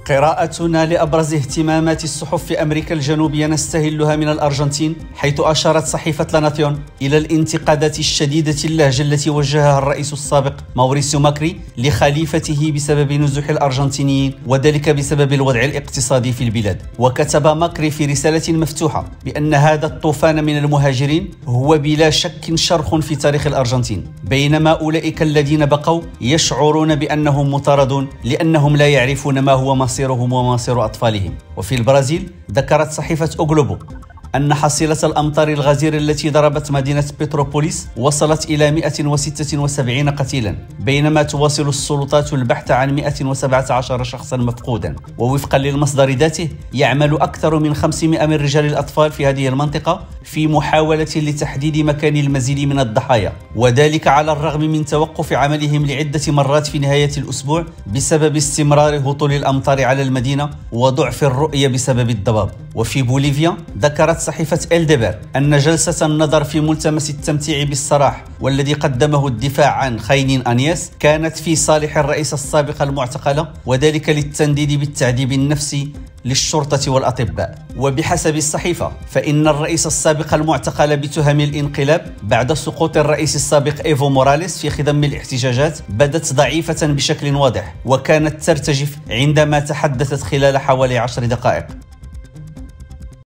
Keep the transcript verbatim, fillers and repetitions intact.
قراءتنا لأبرز اهتمامات الصحف في أمريكا الجنوبية نستهلها من الأرجنتين، حيث أشارت صحيفة لا ناسيون إلى الانتقادات الشديدة اللهجة التي وجهها الرئيس السابق ماوريسيو ماكري لخليفته بسبب نزوح الأرجنتينيين، وذلك بسبب الوضع الاقتصادي في البلاد. وكتب ماكري في رسالة مفتوحة بأن هذا الطوفان من المهاجرين هو بلا شك شرخ في تاريخ الأرجنتين، بينما أولئك الذين بقوا يشعرون بأنهم مطاردون لأنهم لا يعرفون ما هو مصيرهم ومصير أطفالهم. وفي البرازيل ذكرت صحيفة أو جلوبو أن حصيلة الأمطار الغزيرة التي ضربت مدينة بتروبوليس وصلت إلى مئة وستة وسبعين قتيلا، بينما تواصل السلطات البحث عن مئة وسبعة عشر شخصا مفقودا. ووفقا للمصدر ذاته يعمل أكثر من خمسمئة من رجال الأطفال في هذه المنطقة في محاولة لتحديد مكان المزيد من الضحايا، وذلك على الرغم من توقف عملهم لعدة مرات في نهاية الأسبوع بسبب استمرار هطول الأمطار على المدينة وضعف الرؤية بسبب الضباب. وفي بوليفيا ذكرت صحيفة إل ديبر أن جلسة النظر في ملتمس التمتيع بالسراح والذي قدمه الدفاع عن خاين أنياس كانت في صالح الرئيس السابق المعتقل، وذلك للتنديد بالتعذيب النفسي للشرطة والأطباء. وبحسب الصحيفة فإن الرئيس السابق المعتقل بتهم الانقلاب بعد سقوط الرئيس السابق إيفو موراليس في خضم الاحتجاجات بدت ضعيفة بشكل واضح، وكانت ترتجف عندما تحدثت خلال حوالي عشر دقائق.